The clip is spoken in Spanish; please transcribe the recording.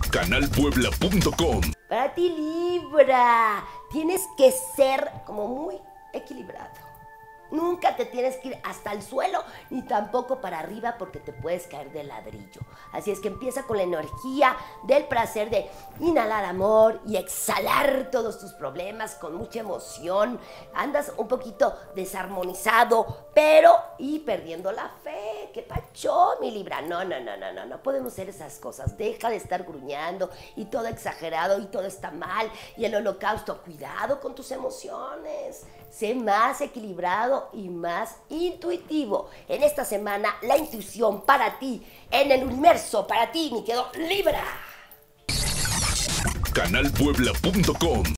canalpuebla.com. Para ti, Libra, tienes que ser como muy equilibrado. Nunca te tienes que ir hasta el suelo, ni tampoco para arriba, porque te puedes caer del ladrillo. Así es que empieza con la energía del placer de inhalar amor y exhalar todos tus problemas con mucha emoción. Andas un poquito desarmonizado, pero y perdiendo la fe. ¿Qué pacho, mi Libra? No podemos hacer esas cosas. Deja de estar gruñando y todo exagerado y todo está mal. Y el holocausto, cuidado con tus emociones. Sé más equilibrado y más intuitivo. En esta semana, la intuición para ti, en el universo para ti, mi querido Libra. canalpuebla.com